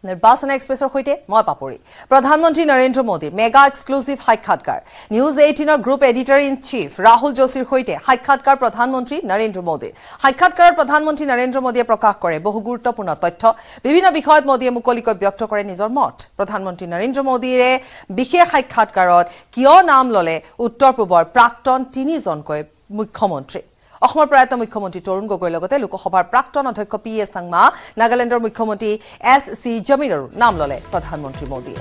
নিৰ্বাচন এক্সপ্ৰেছৰ সৈতে মই পাপৰি প্ৰধানমন্ত্ৰী নৰেন্দ্ৰ মোদী মেগা এক্সক্লুসিভ সাক্ষাৎকাৰ নিউজ 18ৰ group editor in chief Rahul যোশীৰ সৈতে সাক্ষাৎকাৰ প্ৰধানমন্ত্ৰী নৰেন্দ্ৰ মোদী সাক্ষাৎকাৰত প্ৰধানমন্ত্ৰী নৰেন্দ্ৰ মোদীয়ে প্ৰকাশ কৰে বহু গুৰুত্বপূৰ্ণ তথ্য বিভিন্ন বিষয়ত মোদীয়ে মুকলিকৈ ব্যক্ত কৰে নিজৰ মত প্ৰধানমন্ত্ৰী নৰেন্দ্ৰ মোদীৰে বিশেষ সাক্ষাৎকাৰত কিয় নাম ললে উত্তৰ পূবৰ প্ৰাক্তন তিনিজনকৈ মুখ্যমন্ত্ৰী অসমৰ প্ৰয়াত মুখ্যমন্ত্ৰী তৰুণ গগৈৰ লগতে লোকসভাৰ প্ৰাক্তন অধ্যক্ষ পি.এ. চাংমা নাগালেণ্ডৰ মুখ্যমন্ত্ৰী এছ.চি. জমিৰৰো নাম ললে প্ৰধানমন্ত্ৰী মোদীয়ে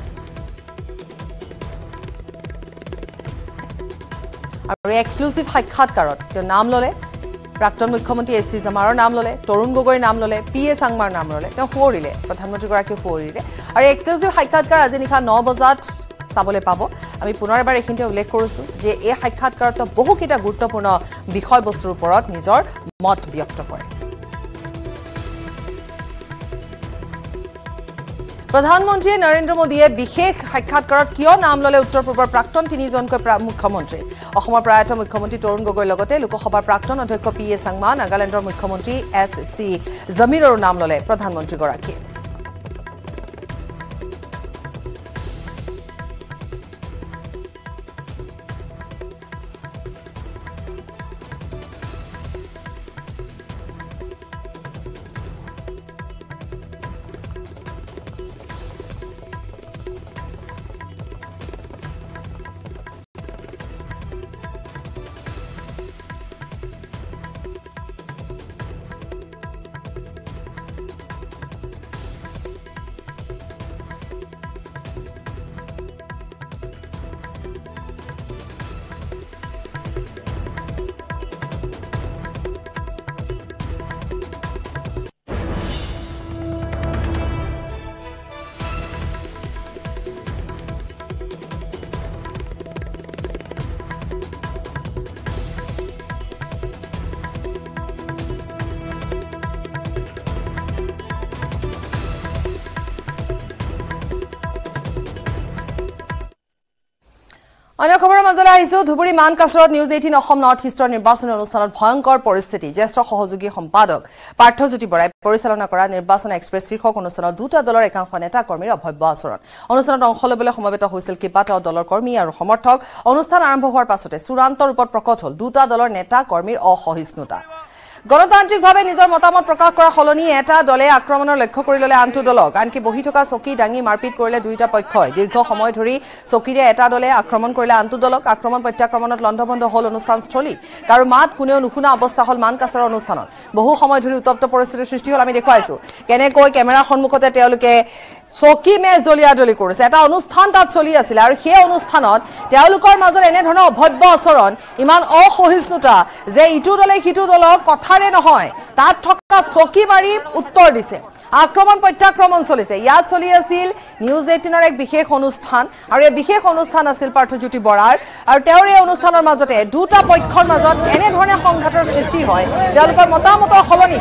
আৰু এক্সক্লুসিভ সাক্ষাৎকাৰত তেওঁ নাম ললে প্ৰাক্তন মুখ্যমন্ত্ৰী এছ.চি. জমিৰৰ নাম ললে তৰুণ গগৈৰ নাম ললে পি.এ. চাংমাৰ নাম ললে তেওঁ সুঁৱৰিলে প্ৰধানমন্ত্ৰীগৰাকীয়ে সুঁৱৰিলে আৰু এক্সক্লুসিভ সাক্ষাৎকাৰ আজি নিশা 9 বজাত চাবলৈ পাব আমি পুনৰ এবাৰ এখিনতে উল্লেখ কৰিছো যে এই সাক্ষাৎকাৰত বহুকেইটা গুৰুত্বপূৰ্ণ বিষয়বস্তুৰ ওপৰত নিজৰ মত ব্যক্ত কৰে প্ৰধানমন্ত্ৰী নৰেন্দ্ৰ মোদীয়ে বিশেষ সাক্ষাৎকাৰত কিয় নাম ললে উত্তৰ পূবৰ প্ৰাক্তন তিনিজনকৈ মুখ্যমন্ত্ৰী অসমৰ প্ৰয়াত মুখ্যমন্ত্ৰী তৰুণ গগৈৰ লগতে লোকসভাৰ প্ৰাক্তন অধ্যক্ষ পি.এ. চাংমা নাগালেণ্ডৰ মুখ্যমন্ত্ৰী এছ.চি. জমিৰৰো নাম ললে প্ৰধানমন্ত্ৰীগৰাকীয়ে অন্য খবৰৰ মাজলৈ আহিছো ধুবুৰী মানকাছৰত নিউজ 18 অসম নৰ্থ ইষ্টৰ নিৰ্বাচনী অনুষ্ঠানত ভয়ংকৰ পৰিস্থিতি জ্যেষ্ঠ সহযোগী সম্পাদক পাৰ্থজ্যোতি বৰাই পৰিচালনা কৰা নিৰ্বাচন এক্সপ্ৰেছ শীৰ্ষক অনুষ্ঠানত দুটা দলৰ একাংশ নেতা কৰ্মীৰ অভব্য আচৰণ অনুষ্ঠানত অংশ ল'বলৈ সমবেত হৈছিল কেইবাটাও দলৰ কৰ্মী আৰু সমৰ্থক অনুষ্ঠান আৰম্ভ হোৱাৰ পাছতে চূড়ান্ত ৰূপত প্ৰকট হ'ল দুটা দলৰ নেতা কৰ্মীৰ অসহিষ্ণুতা গণতান্ত্ৰিকভাৱে নিজৰ মতামত প্ৰকাশ কৰা হলনি এটা দলে আক্ৰমণৰ লক্ষ্য কৰি ললে আনটো দলক আনকি বহি থকা চকী ডাঙি মাৰপিট কৰিলে দুইটা পক্ষই দীৰ্ঘ সময় ধৰি চকীৰে এটা দলে আক্ৰমণ কৰিলে আনটো দলক আক্ৰমণ প্ৰত্যাক্ৰমণত লণ্ডভণ্ড হ'ল অনুষ্ঠানস্থলী কাৰো মাত কোনেও নুশুনা অৱস্থা হ'ল মানকাছৰৰ অনুষ্ঠানত বহু সময় ধৰি উত্তপ্ত পৰিস্থিতিৰ সৃষ্টি হ'ল আমি দেখুৱাইছো কেনেকৈ কেমেৰাৰ সন্মুখতে তেওঁলোকে চকী মেজ দলিয়াদলি কৰিছে এটা অনুষ্ঠান তাত চলি আছিল আৰু সেই অনুষ্ঠানত তেওঁলোকৰ মাজত এনে ধৰণৰ অভব্য আচৰণ ইমান অসহিষ্ণুতা যে ইটো দলে সিটো দলক কথাৰে নহয় তাত থকা চকী মাৰি উত্তৰ দিছে আক্ৰমণ প্ৰত্যাক্ৰমণ চলিছে ইয়াত চলি আছিল নিউজ 18ৰ এক বিশেষ অনুষ্ঠান আৰু এই বিশেষ অনুষ্ঠান আছিল পাৰ্থজ্যোতি বৰাৰ আৰু তেওঁৰ এই অনুষ্ঠানৰ মাজতে দুটা পক্ষৰ মাজত এনে ধৰণে সংঘাতৰ সৃষ্টি হয় তেওঁলোকৰ মতামতৰ সলনি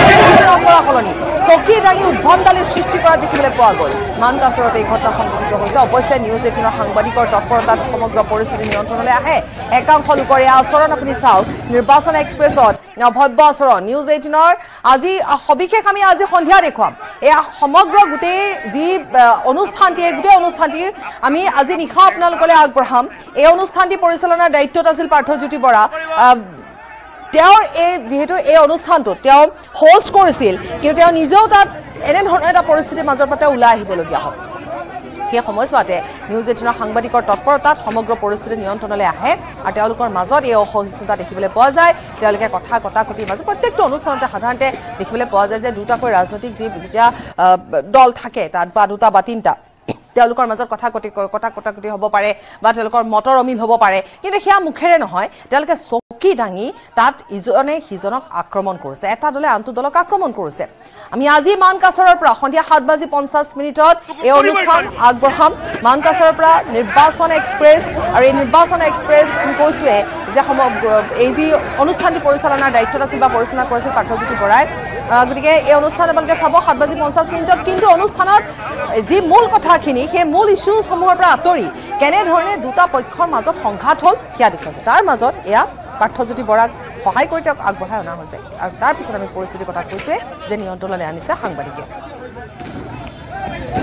চকী দাঙি উদ্ভণ্ডালিৰ সৃষ্টি কৰা দেখিবলৈ পোৱা গ'ল মানকাছৰত এই ঘটনা সংঘটিত হৈছে অৱশ্যে নিউজ 18ৰ সাংবাদিকৰ তৎপৰতাত সমগ্ৰ পৰিস্থিতি নিয়ন্ত্ৰণলৈ আহে একাংশ লোকৰ এই আচৰণ আপুনি চাওক নিৰ্বাচন এক্সপ্ৰেছত অভব্য আচৰণ নিউজ 18ৰ আজি সবিশেষ আমি আজি সন্ধিয়া দেখুৱাম এই সমগ্ৰ গোটেই যি অনুষ্ঠানটি গোটেই অনুষ্ঠানটি আমি আজি নিশা আপোনালোকলৈ আগবঢ়াম এই অনুষ্ঠানটি পৰিচালনাৰ দায়িত্বত আছিল পাৰ্থজ্যোতি বৰা তেওঁৰ এই যেহেতু এই অনুষ্ঠানটো তেওঁ হোষ্ট কৰিছিল কিন্তু তেওঁ নিজেও তাত এনে ধৰণৰ এটা পৰিস্থিতিৰ মাজৰ পৰা ওলাই আহিবলগীয়া হ'ল সেই সময়ছোৱাতে নিউজ 18ৰ সাংবাদিকৰ তৎপৰতাত সমগ্ৰ পৰিস্থিতি নিয়ন্ত্ৰণলৈ আহে আৰু তেওঁলোকৰ মাজত এই অসহিষ্ণুতা দেখিবলৈ পোৱা যায় তেওঁলোকে কথা কটাকটিৰ মাজত প্ৰত্যেকটো অনুষ্ঠানতে সাধাৰণতে দেখিবলৈ পোৱা যায় যে দুটাকৈ ৰাজনৈতিক যি যেতিয়া দল থাকে তাত বা দুটা বা তিনিটা তেওঁলোকৰ মাজত কথা কটাকটি হ'ব পাৰে বা তেওঁলোকৰ মতৰ অমিল হ'ব পাৰে কিন্তু সেয়া মুখেৰে নহয় তেওঁলোকে চকী দাঙি তাত ইজনে সিজনক আক্ৰমণ কৰিছে এটা দলে আনটো দলক আক্ৰমণ কৰিছে আমি আজি মানকাছৰৰ পৰা সন্ধিয়া 7:50 এই অনুষ্ঠান আগবঢ়াম মানকাছৰৰ পৰা নিৰ্বাচন এক্সপ্ৰেছ আৰু এই নিৰ্বাচন এক্সপ্ৰেছ আমি কৈছোৱে যে এই যি অনুষ্ঠানটি পৰিচালনাৰ দায়িত্বত আছিল বা পৰিচালনা কৰিছিল পাৰ্থজ্যোতি বৰাই গতিকে এই অনুষ্ঠান আপোনালোকে চাব 7:50 কিন্তু অনুষ্ঠানত যি মূল কথাখিনি সেই মূল ইস্যুসমূহৰ পৰা আঁতৰি কেনেধৰণে দুটা পক্ষৰ মাজত সংঘাত হ'ল সেয়া দেখুৱাইছে তাৰ মাজত এয়া পাৰ্থজ্যোতি বৰাক সহায় কৰি তেওঁক আগবঢ়াই অনা হৈছে আৰু তাৰ পিছত আমি পৰিস্থিতিৰ কথা কৈছোৱে যে নিয়ন্ত্ৰণলৈ আনিছে সাংবাদিকে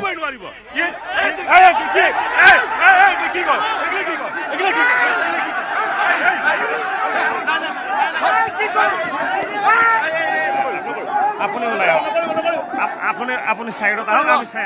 আপুনি সাইডত আহক আমি চাই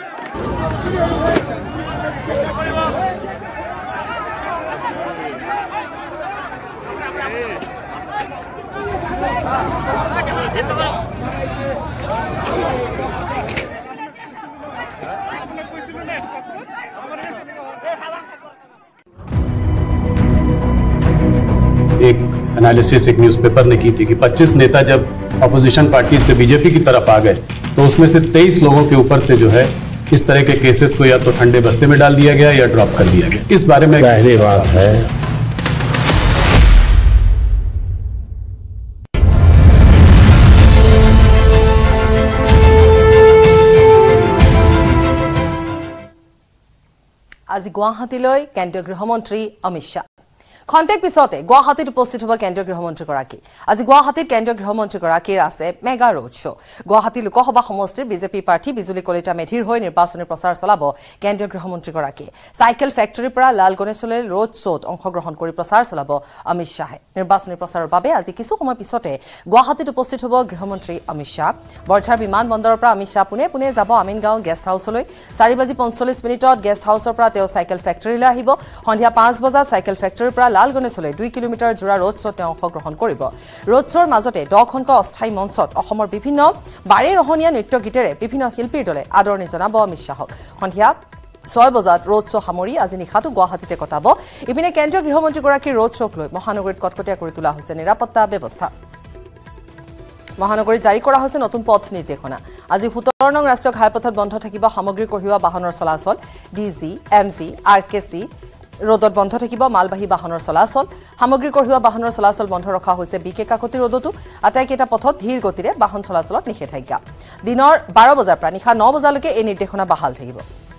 एक एनालिसिस एक न्यूज़पेपर ने की थी कि 25 नेता जब अपोजिशन पार्टी से बीजेपी की तरफ आ गए तो उसमें से 23 लोगों के ऊपर से जो है इस तरह के केसेस को या तो ठंडे बस्ते में डाल दिया गया या ड्रॉप कर दिया गया। इस बारे में जाहिर बात है আজি গুৱাহাটীলৈ কেন্দ্ৰীয় গৃহমন্ত্ৰী অমিত শ্বাহ খন্তেক পিছতে গুৱাহাটীত উপস্থিত হ'ব কেন্দ্ৰীয় গৃহমন্ত্ৰীগৰাকী। আজি গুৱাহাটীত কেন্দ্ৰীয় গৃহমন্ত্ৰীগৰাকীৰ আছে mega road show'. Guwahati Lok Sabha সমষ্টিৰ বিজেপি প্ৰাৰ্থী বিজুলী কলিতা মেধিৰ হৈ নিৰ্বাচনী প্ৰচাৰ চলাব কেন্দ্ৰীয় গৃহমন্ত্ৰীগৰাকীয়ে। চাইকেল ফেক্টৰীৰ পৰা লাল গণেশলৈ ৰোড শ্ব'ত অংশগ্ৰহণ কৰি প্ৰচাৰ চলাব অমিত শ্বাহে। নিৰ্বাচনী প্ৰচাৰৰ বাবে আজি কিছু সময় পিছতে গুৱাহাটীত উপস্থিত হ'ব গৃহমন্ত্ৰী অমিত শ্বাহ। বৰঝাৰ বিমান বন্দৰৰ পৰা অমিত শ্বাহ পোনে পোনে যাব আমিনগাঁও গেষ্ট হাউচলৈ। 4:45 গেষ্ট হাউচৰ পৰা তেওঁ চাইকেল ফেক্টৰীলৈ আহিব। সন্ধিয়া 5 বজাত চাইকেল ফেক্টৰীৰ পৰা লাল গণেশলৈ 2 কিলোমিটাৰ জোৰা ৰোড শ্ব'ত তেওঁ অংশগ্ৰহণ কৰিব। ৰোড শ্ব'ৰ মাজতে 10খনক অস্থায়ী মঞ্চত অসমৰ বিভিন্ন বাৰে ৰহণীয়া নৃত্য গীতেৰে বিভিন্ন শিল্পীৰ দলে আদৰণি জনাব অমিত শ্বাহক। সন্ধিয়া 6 বজাত ৰোড শ্ব' সামৰি আজি নিশাটো গুৱাহাটীতে কটাব। ইপিনে কেন্দ্ৰীয় গৃহমন্ত্ৰীগৰাকীৰ ৰোড শ্ব'ক লৈ মহানগৰীত কটকটীয়া কৰি তোলা হৈছে নিৰাপত্তা ব্যৱস্থা। মহানগৰীত জাৰি কৰা হৈছে নতুন পথ নিৰ্দেশনা। আজি 17 নং ৰাষ্ট্ৰীয় ঘাইপথত বন্ধ থাকিব সামগ্ৰী কঢ়িওৱা বাহনৰ চলাচল। ডিজি এমজি আৰকেচি ৰোডত বন্ধ থাকিব মালবাহী বাহনৰ চলাচল। সামগ্ৰী কঢ়িওৱা বাহনৰ চলাচল বন্ধ ৰখা হৈছে বিকে কাকতি ৰোডতো। আটাইকেইটা পথত ধীৰ গতিৰে বাহন চলাচলত নিষেধাজ্ঞা। দিনৰ 12 বজাৰ পৰা নিশা 9 বজালৈকে এই নিৰ্দেশনা বাহাল থাকিব।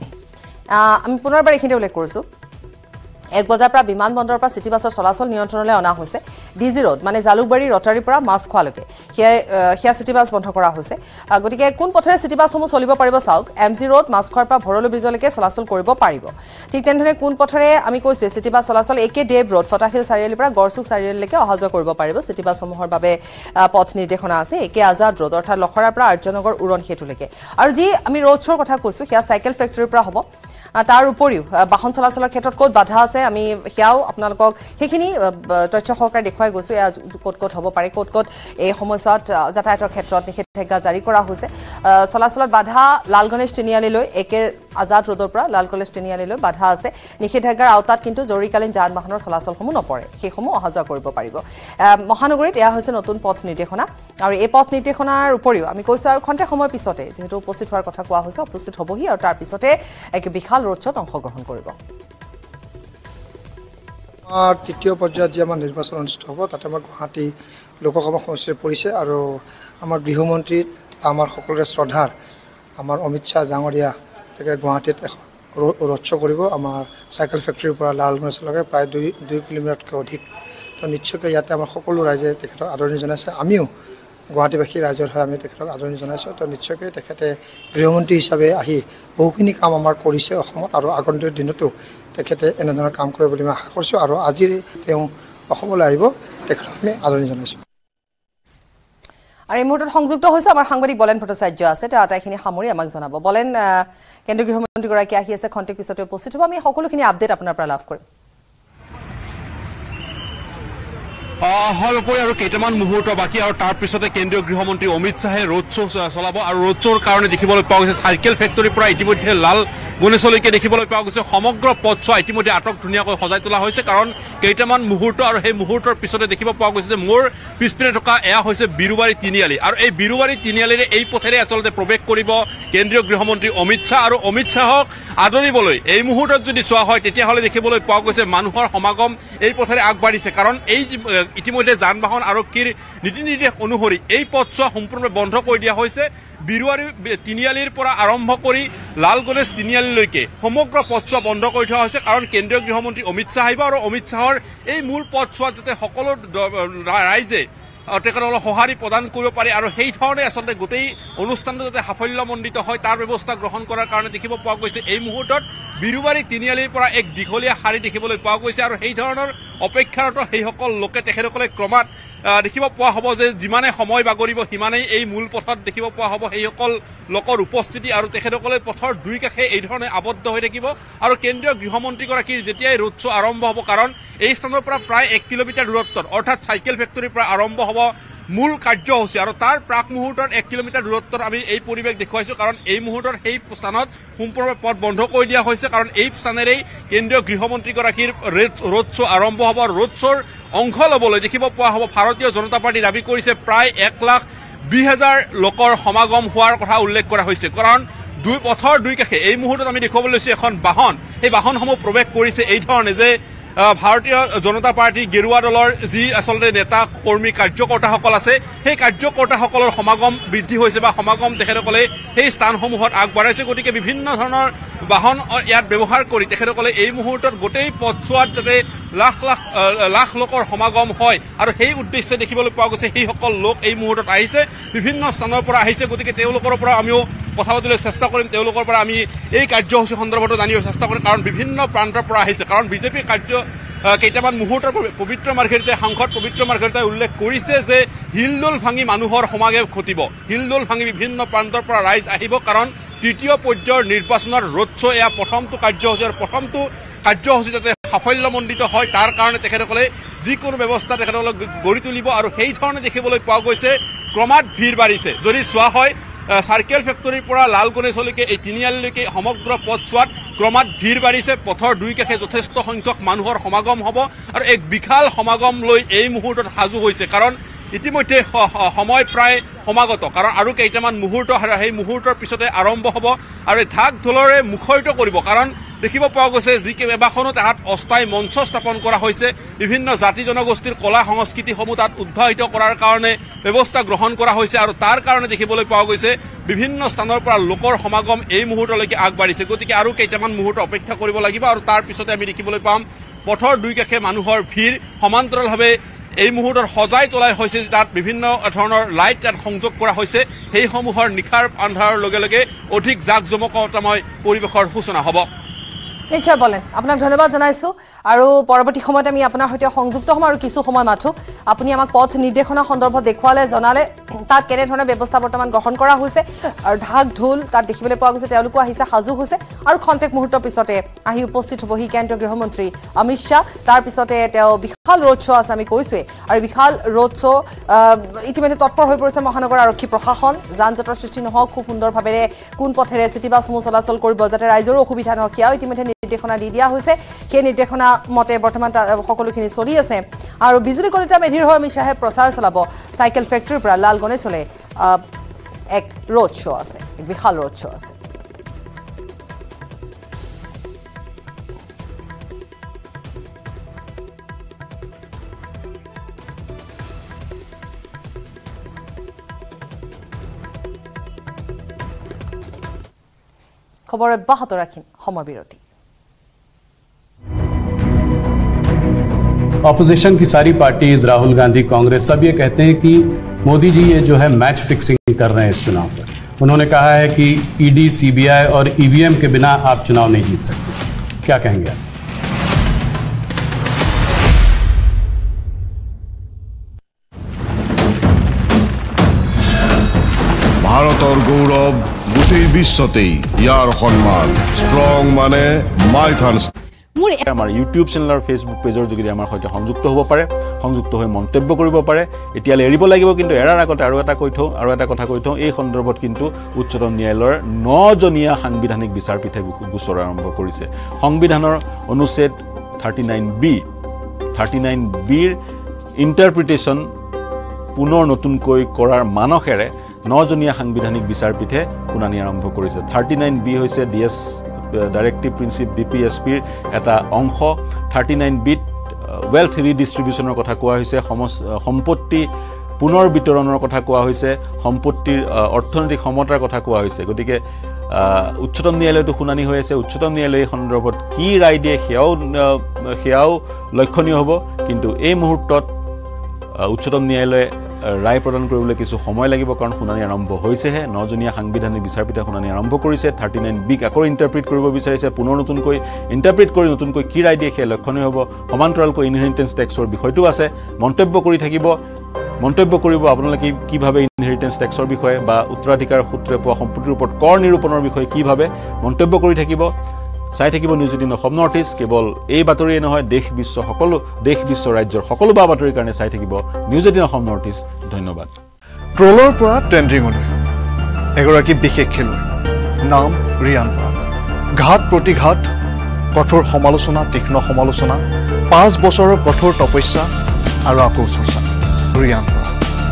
আমি পুনৰবাৰ এইখিনিতে উল্লেখ কৰিছোঁ 1 বজাৰ পৰা বিমান বন্দৰৰ পৰা চিটি বাছৰ চলাচল নিয়ন্ত্ৰণলৈ অনা হৈছে। ডিজি ৰোড মানে জালুকবাৰী ৰটাৰীৰ পৰা মাছখোৱালৈকে সেয়া চিটি বাছ বন্ধ কৰা হৈছে। গতিকে কোন পথেৰে চিটি বাছসমূহ চলিব পাৰিব চাওক। এমজি ৰোড মাছখোৱাৰ পৰা ভৰলু ব্ৰিজলৈকে চলাচল কৰিব পাৰিব। ঠিক তেনেধৰণে কোন পথেৰে আমি কৈছোঁ চিটি বাছ চলাচল একে দেৱ ৰোড ফটাশিল চাৰিআলিৰ পৰা গড়চুক চাৰিআলিলৈকে অহা যোৱা কৰিব পাৰিব। চিটি বাছসমূহৰ বাবে পথ নিৰ্দেশনা আছে একে আজাদ ৰোড অৰ্থাৎ লখৰাৰ পৰা আৰ্যনগৰ উৰণ সেতুলৈকে। আৰু যি আমি ৰোড শ্ব'ৰ কথা কৈছোঁ সেয়া চাইকেল ফেক্টৰীৰ পৰা হ'ব। তাৰ উপৰিও বাহন চলাচলৰ ক্ষেত্ৰত ক'ত বাধা আছে আমি সেয়াও আপোনালোকক সেইখিনি তথ্য সহকাৰে দেখুৱাই গৈছোঁ। এয়া ক'ত ক'ত হ'ব পাৰে, ক'ত ক'ত এই সময়ছোৱাত যাতায়াতৰ ক্ষেত্ৰত নিষেধাজ্ঞা জাৰি কৰা হৈছে। চলাচলত বাধা লাল গণেশ তিনিআলিলৈ একে আজাদ ৰোডৰ পৰা লাল গণেশ তিনিআলিলৈ বাধা আছে। নিষেধাজ্ঞাৰ আওতাত কিন্তু জৰুৰীকালীন যান বাহনৰ চলাচলসমূহ নপৰে, সেইসমূহ অহা যোৱা কৰিব পাৰিব। মহানগৰীত এয়া হৈছে নতুন পথ নিৰ্দেশনা। আৰু এই পথ নিৰ্দেশনাৰ উপৰিও আমি কৈছোঁ আৰু খন্তেক সময় পিছতে যিহেতু উপস্থিত হোৱাৰ কথা কোৱা হৈছে উপস্থিত হ'বহি আৰু তাৰ পিছতে এক বিশাল ৰোড শ্ব'ত অংশগ্ৰহণ কৰিব। তৃতীয় পৰ্যায়ত যে আমাৰ নিৰ্বাচন অনুষ্ঠিত হ'ব তাতে আমাৰ গুৱাহাটী লোকসভা সমষ্টিৰ পৰিছে আৰু আমাৰ গৃহমন্ত্ৰী আমাৰ সকলোৰে শ্ৰদ্ধাৰ আমাৰ অমিত শ্বাহ ডাঙৰীয়া তেখেতে গুৱাহাটীত ৰোড শ্ব' কৰিব। আমাৰ চাইকেল ফেক্টৰীৰ পৰা লাল গণেশলৈকে প্ৰায় 2 কিলোমিটাৰতকৈ অধিক। তো নিশ্চয়কৈ ইয়াতে আমাৰ সকলো ৰাইজে তেখেতক আদৰণি জনাইছে। আমিও গুৱাহাটীবাসী ৰাইজৰ হৈ আমি তেখেতক আদৰণি জনাইছোঁ। তো নিশ্চয়কৈ তেখেতে গৃহমন্ত্ৰী হিচাপে আহি বহুখিনি কাম আমাৰ কৰিছে অসমত আৰু আগন্তুক দিনতো তেখেতে এনেধৰণৰ কাম কৰিব বুলি মই আশা কৰিছোঁ। আৰু আজি তেওঁ অসমলৈ আহিব তেখেতক আমি আদৰণি জনাইছোঁ। আৰু এই মুহূৰ্তত সংযুক্ত হৈছে আমাৰ সাংবাদিক বলেন ভট্টাচাৰ্য আছে। তেওঁ আটাইখিনি সামৰি আমাক জনাব। বলেন, কেন্দ্ৰীয় গৃহমন্ত্ৰীগৰাকী আহি আছে, খন্তেক পিছতে উপস্থিত হ'ব। আমি সকলোখিনি আপডেট আপোনাৰ পৰা লাভ কৰিম। হয় উপৰি আৰু কেইটামান মুহূৰ্ত বাকী আৰু তাৰ পিছতে কেন্দ্ৰীয় গৃহমন্ত্ৰী অমিত শ্বাহে ৰোড শ্ব' চলাব। আৰু ৰোড শ্ব'ৰ কাৰণে দেখিবলৈ পোৱা গৈছে চাইকেল ফেক্টৰীৰ পৰা ইতিমধ্যে লাল গণেশলৈকে দেখিবলৈ পোৱা গৈছে সমগ্ৰ পথছোৱা ইতিমধ্যে আটক ধুনীয়াকৈ সজাই তোলা হৈছে। কাৰণ কেইটামান মুহূৰ্ত আৰু সেই মুহূৰ্তৰ পিছতে দেখিব পোৱা গৈছে যে মোৰ পিছপিনে থকা এয়া হৈছে বিৰুবাৰী তিনিআলি। আৰু এই বিৰুবাৰী তিনিআলিৰে এই পথেৰে আচলতে প্ৰৱেশ কৰিব কেন্দ্ৰীয় গৃহমন্ত্ৰী অমিত শ্বাহ। আৰু অমিত শ্বাহক আদৰিবলৈ এই মুহূৰ্তত যদি চোৱা হয় তেতিয়াহ'লে দেখিবলৈ পোৱা গৈছে মানুহৰ সমাগম এই পথেৰে আগবাঢ়িছে। কাৰণ এই ইতিমধ্যে যান বাহন আৰক্ষীৰ নীতি নিৰ্দেশ অনুসৰি এই পথছোৱা সম্পূৰ্ণভাৱে বন্ধ কৰি দিয়া হৈছে। বিৰুবাৰী তিনিআলিৰ পৰা আৰম্ভ কৰি লাল গণেশ তিনিআলিলৈকে সমগ্ৰ পথছোৱা বন্ধ কৰি থোৱা হৈছে। কাৰণ কেন্দ্ৰীয় গৃহমন্ত্ৰী অমিত শ্বাহ আহিব আৰু অমিত শ্বাহৰ এই মূল পথছোৱাত যাতে সকলো ৰাইজে তেখেতসকলক সঁহাৰি প্ৰদান কৰিব পাৰে আৰু সেই ধৰণে আচলতে গোটেই অনুষ্ঠানটো যাতে সাফল্যমণ্ডিত হয় তাৰ ব্যৱস্থা গ্ৰহণ কৰাৰ কাৰণে দেখিব পোৱা গৈছে এই মুহূৰ্তত বিৰুবাৰী তিনিআলিৰ পৰা এক দীঘলীয়া শাৰী দেখিবলৈ পোৱা গৈছে আৰু সেই ধৰণৰ অপেক্ষাৰত সেইসকল লোকে তেখেতসকলে ক্ৰমাৎ দেখিব পোৱা হ'ব যে যিমানে সময় বাগৰিব সিমানেই এই মূল পথত দেখিব পোৱা হ'ব সেইসকল লোকৰ উপস্থিতি আৰু তেখেতসকলে পথৰ দুই কাষে এই ধৰণে আবদ্ধ হৈ থাকিব আৰু কেন্দ্ৰীয় গৃহমন্ত্ৰীগৰাকীৰ যেতিয়াই ৰোড শ্ব' আৰম্ভ হ'ব কাৰণ এই স্থানৰ পৰা প্ৰায় 1 কিলোমিটাৰ দূৰত্বত অৰ্থাৎ চাইকেল ফেক্টৰীৰ পৰা আৰম্ভ হ'ব মূল কাৰ্যসূচী আৰু তাৰ প্ৰাক মুহূৰ্তত 1 কিলোমিটাৰ দূৰত্বত আমি এই পৰিৱেশ দেখুৱাইছোঁ কাৰণ এই মুহূৰ্তত সেই স্থানত সম্পূৰ্ণভাৱে পথ বন্ধ কৰি দিয়া হৈছে কাৰণ এই স্থানেৰেই কেন্দ্ৰীয় গৃহমন্ত্ৰীগৰাকীৰ ৰোড শ্ব' আৰম্ভ হ'ব ৰোড শ্ব'ৰ অংশ ল'বলৈ দেখিব পোৱা হ'ব ভাৰতীয় জনতা পাৰ্টি দাবী কৰিছে প্ৰায় 1,20,000 লোকৰ সমাগম হোৱাৰ কথা উল্লেখ কৰা হৈছে কাৰণ পথৰ দুই কাষে এই মুহূৰ্তত আমি দেখিবলৈ লৈছোঁ এখন বাহন সেই বাহনসমূহ প্ৰৱেশ কৰিছে এই ধৰণে যে ভাৰতীয় জনতা পাৰ্টি গেৰুৱা দলৰ যি আচলতে নেতা কৰ্মী কাৰ্যকৰ্তাসকল আছে সেই কাৰ্যকৰ্তাসকলৰ সমাগম বৃদ্ধি হৈছে বা সমাগম তেখেতসকলে সেই স্থানসমূহত আগবঢ়াইছে গতিকে বিভিন্ন ধৰণৰ বাহন ইয়াত ব্যৱহাৰ কৰি তেখেতসকলে এই মুহূৰ্তত গোটেই পথছোৱাত যাতে লাখ লোকৰ সমাগম হয় আৰু সেই উদ্দেশ্যে দেখিবলৈ পোৱা গৈছে সেইসকল লোক এই মুহূৰ্তত আহিছে বিভিন্ন স্থানৰ পৰা আহিছে গতিকে তেওঁলোকৰ পৰা আমিও কথা পাতিবলৈ চেষ্টা কৰিম তেওঁলোকৰ পৰা আমি এই কাৰ্যসূচী সন্দৰ্ভতো জানিব চেষ্টা কৰিম কাৰণ বিভিন্ন প্ৰান্তৰ পৰা আহিছে কাৰণ বিজেপি কেইটামান মুহূৰ্তৰ পবিত্ৰ মাৰ্ঘেৰিটাই সাংসদ পবিত্ৰ মাৰ্ঘেৰিটাই উল্লেখ কৰিছে যে হিলদোল ভাঙি মানুহৰ সমাগম ঘটিব হিলদোল ভাঙি বিভিন্ন প্ৰান্তৰ পৰা ৰাইজ আহিব কাৰণ তৃতীয় পৰ্যায়ৰ নিৰ্বাচনৰ ৰোড শ্ব' এয়া প্ৰথমটো কাৰ্যসূচী আৰু প্ৰথমটো কাৰ্যসূচী যাতে সাফল্যমণ্ডিত হয় তাৰ কাৰণে তেখেতসকলে যিকোনো ব্যৱস্থা তেখেতসকলক গঢ়ি তুলিব আৰু সেই ধৰণে দেখিবলৈ পোৱা গৈছে ক্ৰমাৎ ভিৰ বাঢ়িছে যদি চোৱা হয় চাৰ্কেল ফেক্টৰীৰ পৰা লাল গণেশলৈকে এই তিনিআলিলৈকে সমগ্ৰ পথছোৱাত ক্ৰমাৎ ভিৰ বাঢ়িছে পথৰ দুই কাষে যথেষ্ট সংখ্যক মানুহৰ সমাগম হ'ব আৰু এক বিশাল সমাগম লৈ এই মুহূৰ্তত সাজু হৈছে কাৰণ ইতিমধ্যে সময় প্ৰায় সমাগত কাৰণ আৰু কেইটামান মুহূৰ্ত সেই মুহূৰ্তৰ পিছতে আৰম্ভ হ'ব আৰু ঢাক ঢোলেৰে মুখৰিত কৰিব কাৰণ দেখিব পোৱা গৈছে যি কেইবাখনো তাত অস্থায়ী মঞ্চ স্থাপন কৰা হৈছে বিভিন্ন জাতি জনগোষ্ঠীৰ কলা সংস্কৃতিসমূহ তাত উদ্ভাৱিত কৰাৰ কাৰণে ব্যৱস্থা গ্ৰহণ কৰা হৈছে আৰু তাৰ কাৰণে দেখিবলৈ পোৱা গৈছে বিভিন্ন স্থানৰ পৰা লোকৰ সমাগম এই মুহূৰ্তলৈকে আগবাঢ়িছে গতিকে আৰু কেইটামান মুহূৰ্ত অপেক্ষা কৰিব লাগিব আৰু তাৰ পিছতে আমি দেখিবলৈ পাম পথৰ দুই কাষে মানুহৰ ভিৰ সমান্তৰালভাৱে এই মুহূৰ্তত সজাই তোলাই হৈছে তাত বিভিন্ন ধৰণৰ লাইট তাত সংযোগ কৰা হৈছে সেইসমূহৰ নিশাৰ আন্ধাৰৰ লগে লগে অধিক জাকজমকতাময় পৰিৱেশৰ সূচনা হ'ব নিশ্চয় বলেন আপোনাক ধন্যবাদ জনাইছো আৰু পৰৱৰ্তী সময়ত আমি আপোনাৰ সৈতে সংযুক্ত হ'ম আৰু কিছু সময় মাথো আপুনি আমাক পথ নিৰ্দেশনা সন্দৰ্ভত দেখুৱালে জনালে তাত কেনে ধৰণৰ ব্যৱস্থা বৰ্তমান গ্ৰহণ কৰা হৈছে আৰু ঢাক ঢোল তাত দেখিবলৈ পোৱা গৈছে তেওঁলোকো আহিছে সাজু হৈছে আৰু খন্তেক মুহূৰ্তৰ পিছতে আহি উপস্থিত হ'বহি কেন্দ্ৰীয় গৃহমন্ত্ৰী অমিত শ্বাহ তাৰ পিছতে তেওঁ বিশাল ৰোড শ্ব' আছে আমি কৈছোৱে আৰু বিশাল ৰোড শ্ব' ইতিমধ্যে তৎপৰ হৈ পৰিছে মহানগৰ আৰক্ষী প্ৰশাসন যান জঁটৰ সৃষ্টি নহওক খুব সুন্দৰভাৱে কোন পথেৰে চিটি বাছসমূহ চলাচল কৰিব যাতে ৰাইজৰো অসুবিধা নহওক সেয়াও ইতিমধ্যে নিৰ্দেশনা দি দিয়া হৈছে সেই নিৰ্দেশনা মতে বৰ্তমান সকলোখিনি চলি আছে আৰু বিজুলী কলিতা মেধিৰ হৈ অমিত শ্বাহে প্ৰচাৰ চলাব চাইকেল ফেক্টৰীৰ পৰা লাল গণেশলৈ এক ৰোড শ্ব' আছে এক বিশাল ৰোড শ্ব' আছে খবৰ অব্যাহত ৰাখিম সময় বিৰতি ऑपोजिशन की सारी पार्टीज राहुल गांधी कांग्रेस सब ये कहते हैं कि मोदी जी ये जो है मैच फिक्सिंग कर रहे हैं इस चुनाव पर उन्होंने कहा है कि ईडी सीबीआई और ईवीएम के बिना आप चुनाव नहीं जीत सकते क्या कहेंगे आप ভারতৰ গৌৰৱ গোটেই বিশ্বতেই ইয়াৰ সন্মান ষ্ট্ৰং মানে মাইথান আমাৰ ইউটিউব চেনেল আৰু ফেচবুক পেজৰ যোগেদি আমাৰ সৈতে সংযুক্ত হ'ব পাৰে সংযুক্ত হৈ মন্তব্য কৰিব পাৰে এতিয়ালৈ এৰিব লাগিব কিন্তু এৰাৰ আগতে আৰু এটা কথা কৈ থওঁ এই সন্দৰ্ভত কিন্তু উচ্চতম ন্যায়ালয়ৰ 9জনীয়া সাংবিধানিক বিচাৰপীঠে গোচৰ আৰম্ভ কৰিছে সংবিধানৰ অনুচ্ছেদ 39বিৰ ইণ্টাৰপ্ৰিটেশ্যন পুনৰ নতুনকৈ কৰাৰ মানসেৰে 9জনীয়া সাংবিধানিক বিচাৰপীঠে শুনানি আৰম্ভ কৰিছে 39বি হৈছে ডিএছ ডাইৰেক্টিভ প্ৰিন্সিপ ডিপিএছপিৰ এটা অংশ 39বিত ৱেলথ ৰিডিষ্ট্ৰিবিউচনৰ কথা কোৱা হৈছে সম্পত্তি পুনৰ বিতৰণৰ কথা কোৱা হৈছে সম্পত্তিৰ অৰ্থনৈতিক সমতাৰ কথা কোৱা হৈছে গতিকে উচ্চতম ন্যায়ালয়তো শুনানি হৈ আছে উচ্চতম ন্যায়ালয়ে সন্দৰ্ভত কি ৰায় দিয়ে সেয়াও লক্ষণীয় হ'ব কিন্তু এই মুহূৰ্তত উচ্চতম ন্যায়ালয়ে ৰায় প্ৰদান কৰিবলৈ কিছু সময় লাগিব, কাৰণ শুনানি আৰম্ভ হৈছেহে। 9জনীয়া সাংবিধানিক বিচাৰপীঠে শুনানি আৰম্ভ কৰিছে। 39B আকৌ ইণ্টাৰপ্ৰিট কৰিব বিচাৰিছে, পুনৰ নতুনকৈ ইণ্টাৰপ্ৰিট কৰি নতুনকৈ কি ৰায় দিয়ে সেয়া লক্ষণীয় হ'ব। সমান্তৰালকৈ ইনহেৰিটেন্স টেক্সৰ বিষয়টো আছে, মন্তব্য কৰি থাকিব, মন্তব্য কৰিব আপোনালোকে কিভাৱে ইনহেৰিটেন্স টেক্সৰ বিষয়ে বা উত্তৰাধিকাৰ সূত্ৰে পোৱা সম্পত্তিৰ ওপৰত কৰ নিৰূপণৰ বিষয়ে কিভাৱে মন্তব্য কৰি থাকিব। চাই থাকিব নিউজ 18 অসম নৰ্থ ইষ্ট। কেৱল এই বাতৰিয়ে নহয়, দেশ বিশ্ব ৰাজ্যৰ সকলো বা বাতৰিৰ কাৰণে চাই থাকিব নিউজ 18 অসম নৰ্থ ইষ্ট। ধন্যবাদ। ট্ৰলৰ পৰা ট্ৰেণ্ডিঙলৈ এগৰাকী বিশেষ খেলুৱৈ, নাম ৰিয়ান পৰাগ। ঘাত প্ৰতিঘাত, কঠোৰ সমালোচনা, তীক্ষ্ণ সমালোচনা, 5 বছৰৰ কঠোৰ তপস্যা আৰু আকৌ চৰ্চা। ৰিয়ান পৰাগ।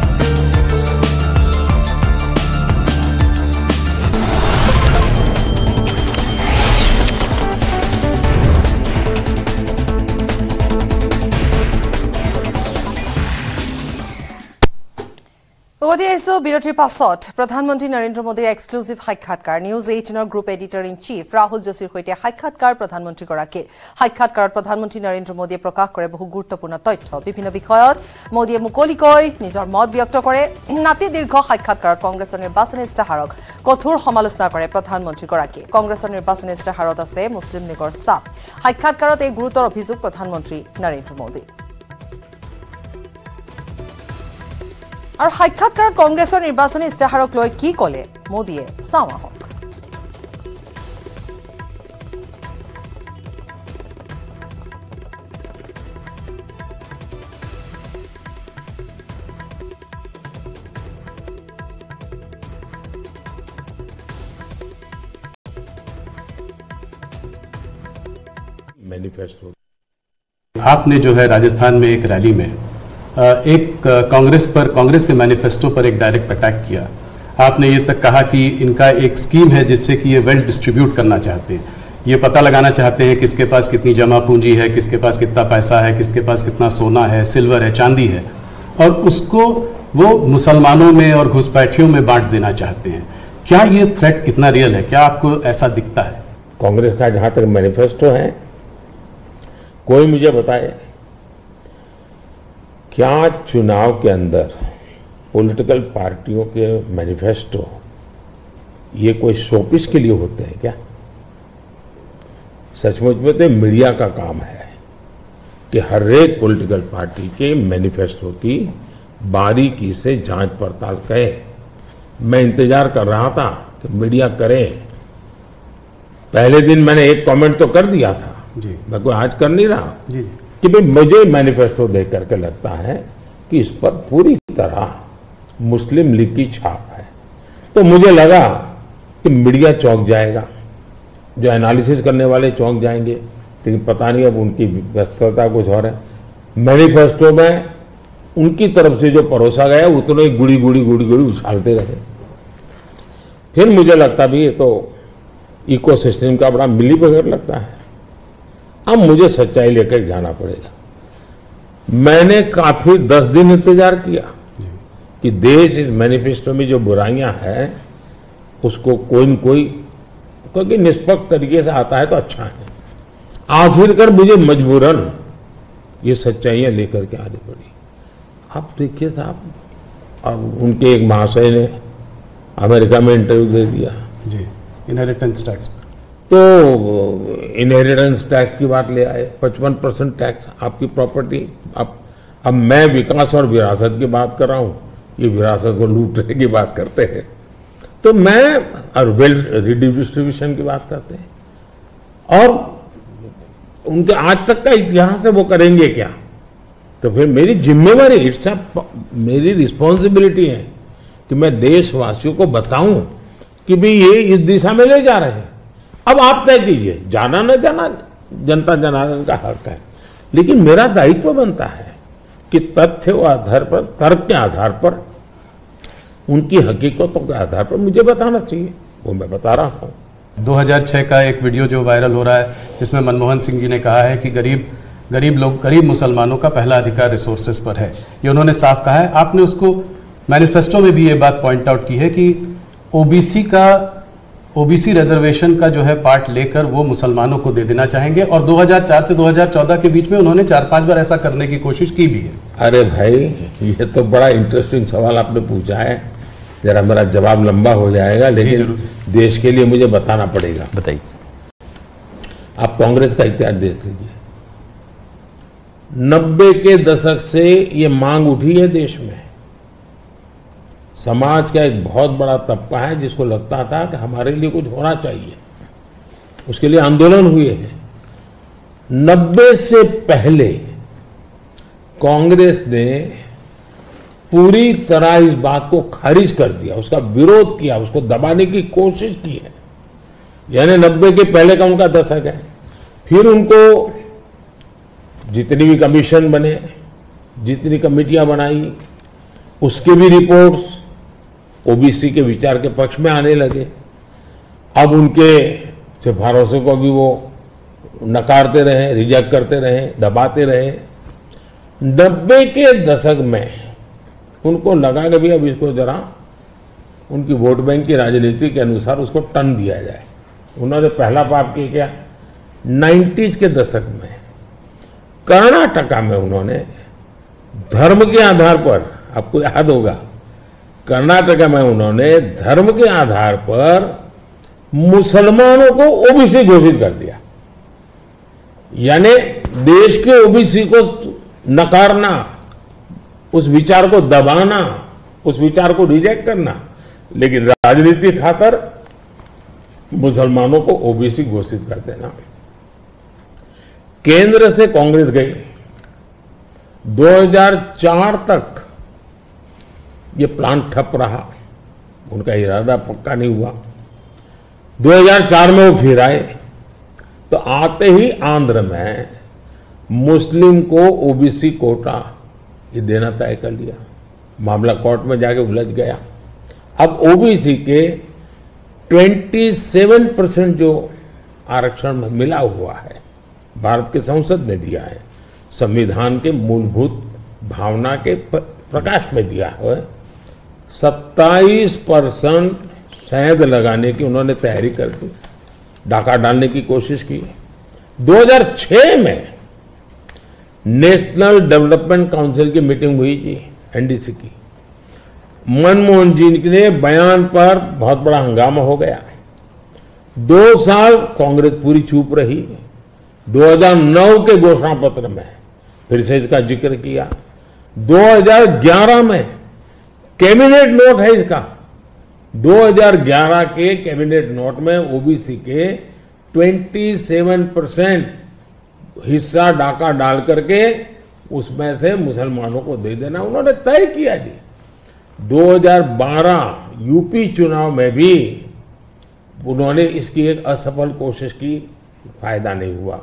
বিৰতিৰ পাছত প্ৰধানমন্ত্ৰী নৰেন্দ্ৰ মোদীৰ এক্সক্লুচিভ সাক্ষাৎকাৰ। নিউজ 18ৰ group editor in chief Rahul যোশীৰ সৈতে সাক্ষাৎকাৰ প্ৰধানমন্ত্ৰীগৰাকীৰ। সাক্ষাৎকাৰত প্ৰধানমন্ত্ৰী নৰেন্দ্ৰ মোদীয়ে প্ৰকাশ কৰে বহু গুৰুত্বপূৰ্ণ তথ্য। বিভিন্ন বিষয়ত মোদীয়ে মুকলিকৈ নিজৰ মত ব্যক্ত কৰে। নাতি দীৰ্ঘ সাক্ষাৎকাৰত কংগ্ৰেছৰ নিৰ্বাচনী ইস্তাহাৰক কঠোৰ সমালোচনা কৰে প্ৰধানমন্ত্ৰীগৰাকীয়ে। কংগ্ৰেছৰ নিৰ্বাচনী ইস্তাহাৰত আছে মুছলিম লীগৰ চাপ। সাক্ষাৎকাৰত এই গুৰুতৰ অভিযোগ প্ৰধানমন্ত্ৰী নৰেন্দ্ৰ মোদী। আৰু সাক্ষাৎকাৰত কংগ্ৰেছৰ নিৰ্বাচনী ইস্তাহাৰক লৈ কি ক'লে মোদীয়ে, চাওঁ আহক। मैनिफेस्टो आपने जो है राजस्थान में एक रैली में एक कांग्रेस के मैनिफेस्टो पर एक डायरेक्ट अटैक किया। आपने ये तक कहा कि इनका एक स्कीम है जिससे कि ये वेल्थ डिस्ट्रीब्यूट करना चाहते हैं, ये पता लगाना चाहते हैं किसके पास कितनी जमा पूंजी है, किसके पास कितना पैसा है, किसके पास कितना सोना है, सिल्वर है, चांदी है, और उसको वो मुसलमानों में और घुसपैठियों में बांट देना चाहते हैं। क्या ये थ्रेट इतना रियल है? क्या आपको ऐसा दिखता है? कांग्रेस का जहां तक मैनिफेस्टो है, कोई मुझे बताए क्या चुनाव के अंदर पॉलिटिकल पार्टियों के मैनिफेस्टो ये कोई शोपीस के लिए होते हैं क्या? सचमुच में तो मीडिया का काम है कि हर एक पॉलिटिकल पार्टी के मैनिफेस्टो की बारीकी से जांच पड़ताल करे। मैं इंतजार कर रहा था कि मीडिया करे। पहले दिन मैंने एक कमेंट तो कर दिया था जी, मैं कोई आज कर नहीं रहा जी, कि भाई मुझे मैनिफेस्टो देख करके लगता है कि इस पर पूरी तरह मुस्लिम लीग की छाप है। तो मुझे लगा कि मीडिया चौंक जाएगा, जो एनालिसिस करने वाले चौंक जाएंगे, लेकिन पता नहीं अब उनकी व्यस्तता कुछ और है। मैनिफेस्टो में उनकी तरफ से जो परोसा गया उतने गुड़ी गुड़ी उछालते रहे। फिर मुझे लगता भी ये तो इकोसिस्टम का बड़ा मिलीबग लगता है। अब मुझे सच्चाई लेकर जाना पड़ेगा। मैंने काफी 10 दिन इंतजार किया कि देश इस मैनिफेस्टो में जो बुराइयां हैं उसको कोई न कोई, क्योंकि निष्पक्ष तरीके से आता है तो अच्छा है। आखिरकार मुझे मजबूरन ये सच्चाइयां लेकर के आनी पड़ी। आप देखिए साहब, अब उनके एक महाशय ने अमेरिका में इंटरव्यू दे दिया जी, इनहेरिटेंस टैक्स। तो इनहेरिटेंस टैक्स की बात ले आए, 55% टैक्स आपकी प्रॉपर्टी। अब मैं विकास और विरासत की बात कर रहा हूं, ये विरासत को लूटने की बात करते हैं। तो मैं और वेल्थ रिडिस्ट्रीब्यूशन की बात करते हैं, और उनके आज तक का इतिहास है वो करेंगे क्या? तो फिर मेरी जिम्मेवारी, मेरी रिस्पॉन्सिबिलिटी है कि मैं देशवासियों को बताऊं कि भाई ये इस दिशा में ले जा रहे हैं। अब आप तय कीजिए, जाना न जाना जनता जनार्दन का हक है, लेकिन मेरा दायित्व बनता है कि तथ्य के आधार पर, तर्क के आधार पर, उनकी हकीकतों के आधार पर मुझे बताना चाहिए, वो मैं बता रहा हूँ। 2006 का एक वीडियो जो वायरल हो रहा है जिसमें मनमोहन सिंह जी ने कहा है कि गरीब मुसलमानों का पहला अधिकार रिसोर्सेज पर है, ये उन्होंने साफ कहा है। आपने उसको मैनिफेस्टो में भी ये बात पॉइंट आउट की है कि ओबीसी का ओबीसी रिजर्वेशन का जो है पार्ट लेकर वो मुसलमानों को दे देना चाहेंगे, और 2004 से 2014 के बीच में उन्होंने 4-5 बार ऐसा करने की कोशिश की भी है। अरे भाई, ये तो बड़ा इंटरेस्टिंग सवाल आपने पूछा है। जरा मेरा जवाब लंबा हो जाएगा, लेकिन देश के लिए मुझे बताना पड़ेगा। बताइए। आप कांग्रेस का इतिहास देख लीजिए। 90 के दशक से ये मांग उठी है देश में। समाज का एक बहुत बड़ा तबका है जिसको लगता था कि हमारे लिए कुछ होना चाहिए, उसके लिए आंदोलन हुए हैं। 90 से पहले कांग्रेस ने पूरी तरह इस बात को खारिज कर दिया, उसका विरोध किया, उसको दबाने की कोशिश की है। यानी 90 के पहले का उनका दशक है। फिर उनको जितनी भी कमीशन बने, जितनी कमेटियां बनाई, उसके भी रिपोर्ट्स ओबीसी के विचार के पक्ष में आने लगे। अब उनके सिफारिशों को भी वो नकारते रहे, रिजेक्ट करते रहे, दबाते रहे। 90 के दशक में उनको लगा कि भी अब इसको जरा उनकी वोट बैंक की राजनीति के अनुसार उसको टर्न दिया जाए। उन्होंने पहला पाप किया क्या? 90s के दशक में कर्नाटका में उन्होंने धर्म के आधार पर, आपको याद होगा, कर्नाटका में उन्होंने धर्म के आधार पर मुसलमानों को ओबीसी घोषित कर दिया। यानी देश के ओबीसी को नकारना, उस विचार को दबाना, उस विचार को रिजेक्ट करना, लेकिन राजनीति खातर मुसलमानों को ओबीसी घोषित कर देना। केंद्र से कांग्रेस गई, 2004 तक ये प्लान ठप रहा, उनका इरादा पक्का नहीं हुआ। 2004 में वो फिर आए, तो आते ही आंध्र में मुस्लिम को ओबीसी कोटा ये देना तय कर लिया। मामला कोर्ट में जाके उलझ गया। अब ओबीसी के 27% जो आरक्षण में मिला हुआ है, भारत के संसद ने दिया है, संविधान के मूलभूत भावना के प्रकाश में दिया है। 27% शहद लगाने की उन्होंने तैयारी कर दी, डाका डालने की कोशिश की। 2006 में नेशनल डेवलपमेंट काउंसिल की मीटिंग हुई थी, एनडीसी की। मनमोहन जी के बयान पर बहुत बड़ा हंगामा हो गया। 2 साल कांग्रेस पूरी चुप रही। 2009 के घोषणा पत्र में फिर से इसका जिक्र किया। 2011 में कैबिनेट नोट है इसका। 2011 के कैबिनेट नोट में ओबीसी के 27% हिस्सा डाका डाल करके उसमें से मुसलमानों को दे देना उन्होंने तय किया जी। 2012 यूपी चुनाव में भी उन्होंने इसकी एक असफल कोशिश की, फायदा नहीं हुआ।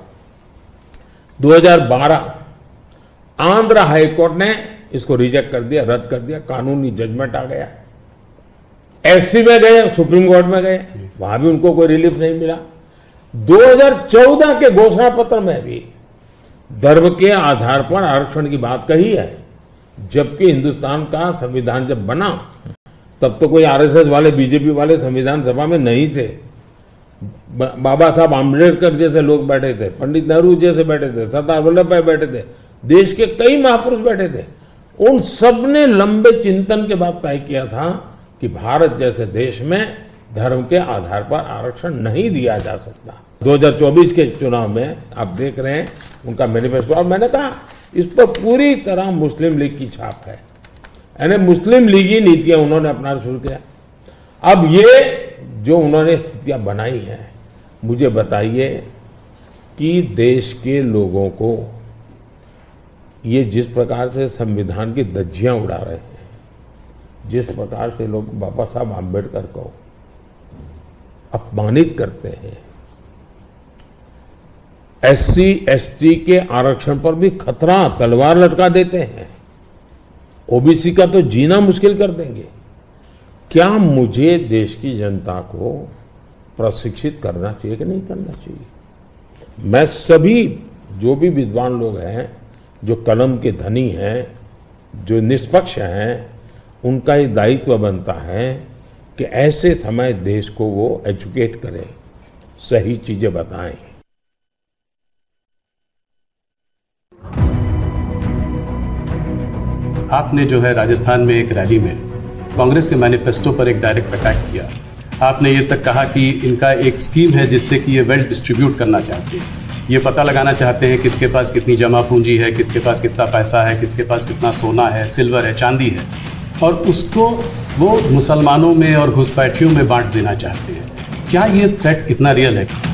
2012 आंध्र हाईकोर्ट ने इसको रिजेक्ट कर दिया, रद्द कर दिया, कानूनी जजमेंट आ गया। एससी में गए, सुप्रीम कोर्ट में गए, वहां भी उनको कोई रिलीफ नहीं मिला। 2014 के घोषणा पत्र में भी धर्म के आधार पर आरक्षण की बात कही है, जबकि हिंदुस्तान का संविधान जब बना तब तो कोई आरएसएस वाले, बीजेपी वाले संविधान सभा में नहीं थे। बाबा साहब आम्बेडकर जैसे लोग बैठे थे, पंडित नेहरू जैसे बैठे थे, सरदार वल्लभ भाई बैठे थे, देश के कई महापुरुष बैठे थे। उन सब ने लंबे चिंतन के बाद तय किया था कि भारत जैसे देश में धर्म के आधार पर आरक्षण नहीं दिया जा सकता। 2024 के चुनाव में आप देख रहे हैं उनका मैनिफेस्टो, और मैंने कहा इस पर पूरी तरह मुस्लिम लीग की छाप है, यानी मुस्लिम लीगी नीतियां उन्होंने अपनाना शुरू किया। अब ये जो उन्होंने स्थितियां बनाई हैं, मुझे बताइए कि देश के लोगों को ये जिस प्रकार से संविधान की धज्जियां उड़ा रहे हैं, जिस प्रकार से लोग बाबा साहब आम्बेडकर को अपमानित करते हैं, एससी एसटी के आरक्षण पर भी खतरा, तलवार लटका देते हैं, ओबीसी का तो जीना मुश्किल कर देंगे। क्या मुझे देश की जनता को प्रशिक्षित करना चाहिए कि नहीं करना चाहिए? मैं सभी जो भी विद्वान लोग हैं, जो कलम के धनी हैं, जो निष्पक्ष हैं, उनका ये दायित्व बनता है कि ऐसे समय देश को वो एजुकेट करें, सही चीजें बताएं। आपने जो है राजस्थान में एक रैली में कांग्रेस के मैनिफेस्टो पर एक डायरेक्ट अटैक किया। आपने ये तक कहा कि इनका एक स्कीम है जिससे कि ये वेल्थ डिस्ट्रीब्यूट करना चाहते हैं, ये पता लगाना चाहते हैं किसके पास कितनी जमा पूंजी है, किसके पास कितना पैसा है, किसके पास कितना सोना है, सिल्वर है, चांदी है, और उसको वो मुसलमानों में और घुसपैठियों में बांट देना चाहते हैं। क्या ये थ्रेट इतना रियल है?